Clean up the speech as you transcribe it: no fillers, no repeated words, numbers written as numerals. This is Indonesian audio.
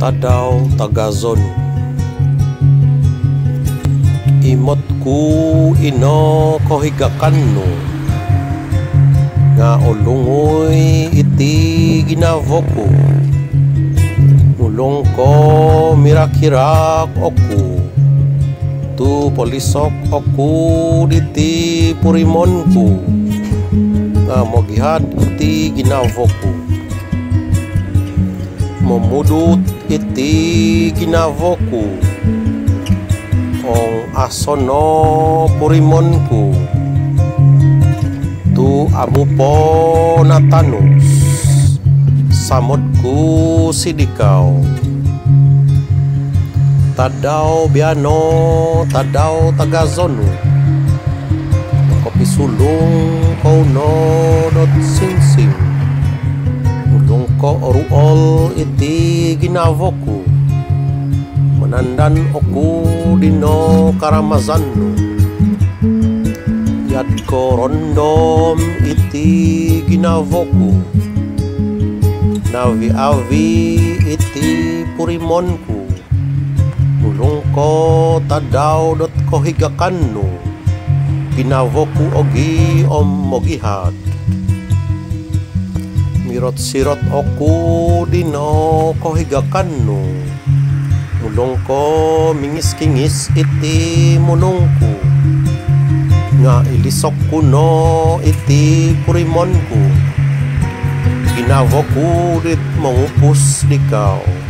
Tadao Tagazon imotku ino kohigakanu nga ulungoy iti ginavoku ulong ko mirakirak oku tu polisok oku diti purimonku nga mogihad iti ginavoku memudut iti ginavoku ong asono purimonku tu amupo natanus samotku sidikaw Tadao biano Tadao Tagazonu kopi sulung kau no dot singsing ulung ko oruol iti ginavoku menandan oku dino karamazanu yad ko rondom iti ginavoku navi avi iti purimonku ulung ko Tadao dot kohigakanu ginavoku ogi om mogihad mirot sirot oku dino kohigakanu ulung ko mingis-kingis iti munungku nga ilisok kuno iti purimonku ginavoku dit mangupus dikaw